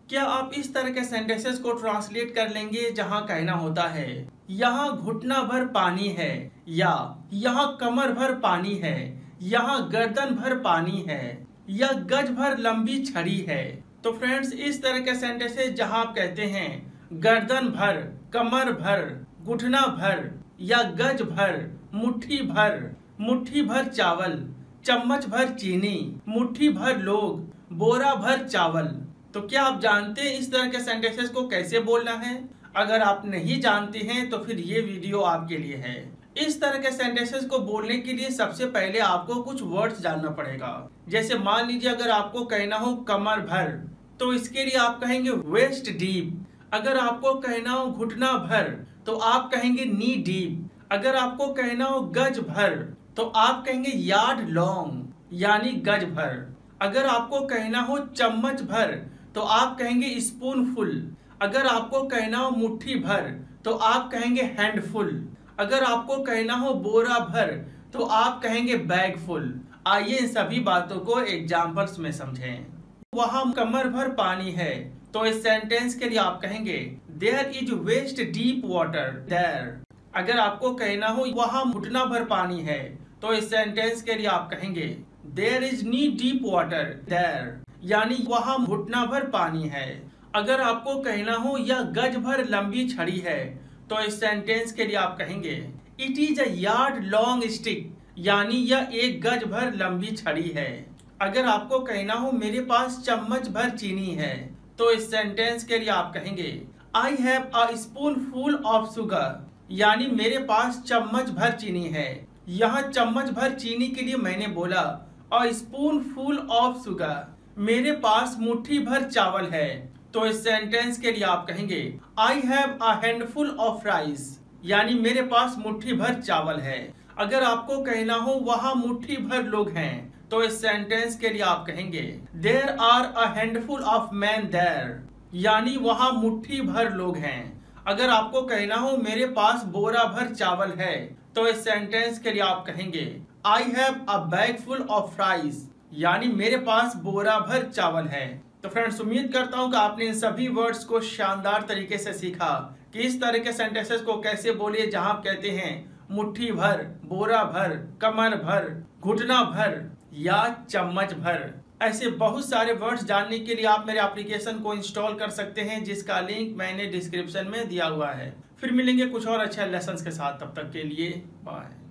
क्या आप इस तरह के सेंटेंसेस को ट्रांसलेट कर लेंगे जहां कहना होता है यहाँ घुटना भर पानी है, या यहाँ कमर भर पानी है, यहाँ गर्दन भर पानी है, या गज भर लंबी छड़ी है। तो फ्रेंड्स, इस तरह के सेंटेंसेस जहां आप कहते हैं गर्दन भर, कमर भर, घुटना भर या गज भर, मुट्ठी भर चावल, चम्मच भर चीनी, मुट्ठी भर लोग, बोरा भर चावल। तो क्या आप जानते हैं इस तरह के सेंटेंसेस को कैसे बोलना है? अगर आप नहीं जानते हैं तो फिर ये वीडियो आपके लिए है। इस तरह के सेंटेंसेस को बोलने के लिए सबसे पहले आपको कुछ वर्ड्स जानना पड़ेगा। जैसे मान लीजिए अगर आपको कहना हो कमर भर, तो इसके लिए आप कहेंगे वेस्ट डीप। अगर आपको कहना हो घुटना भर, तो आप कहेंगे नी डीप। अगर आपको कहना हो गज भर, तो आप कहेंगे यार्ड लॉन्ग, यानी गज भर। अगर आपको कहना हो चम्मच भर, तो आप कहेंगे स्पून फुल। अगर आपको कहना हो मुट्ठी भर, तो आप कहेंगे हैंडफुल। अगर आपको कहना हो बोरा भर, तो आप कहेंगे बैग फुल। आइए इन सभी बातों को एग्जाम्पल्स में समझें। वहां कमर भर पानी है, तो इस सेंटेंस के लिए आप कहेंगे there is waist deep water there. अगर आपको कहना हो वहां घुटना भर पानी है, तो इस सेंटेंस के लिए आप कहेंगे there is knee deep water there, यानी वहां घुटना भर पानी है। अगर आपको कहना हो यह गज भर लंबी छड़ी है, तो इस सेंटेंस के लिए आप कहेंगे it is a yard long stick, यानी यह एक गज भर लंबी छड़ी है। अगर आपको कहना हो मेरे पास चम्मच भर चीनी है, तो इस सेंटेंस के लिए आप कहेंगे I have a spoonful of sugar, यानी मेरे पास चम्मच भर चीनी है। यहाँ चम्मच भर चीनी के लिए मैंने बोला a spoonful of sugar. मेरे पास मुट्ठी भर चावल है, तो इस सेंटेंस के लिए आप कहेंगे I have a handful of rice, यानी मेरे पास मुट्ठी भर चावल है। अगर आपको कहना हो वहाँ मुट्ठी भर लोग हैं, तो इस सेंटेंस के लिए आप कहेंगे there are a handful of man there, यानी वहाँ मुट्ठी भर लोग हैं। अगर आपको कहना हो मेरे पास बोरा भर चावल है, तो इस सेंटेंस के लिए आप कहेंगे I have a bag full of rice, यानी मेरे पास बोरा भर चावल है। तो फ्रेंड्स, उम्मीद करता हूँ कि आपने इन सभी वर्ड्स को शानदार तरीके से सीखा कि इस तरह के सेंटेंसेस को कैसे बोलिए जहां आप कहते हैं मुट्ठी भर, बोरा भर, कमर भर, घुटना भर या चम्मच भर। ऐसे बहुत सारे वर्ड्स जानने के लिए आप मेरे एप्लीकेशन को इंस्टॉल कर सकते हैं, जिसका लिंक मैंने डिस्क्रिप्शन में दिया हुआ है। फिर मिलेंगे कुछ और अच्छे लेसन्स के साथ, तब तक के लिए बाय।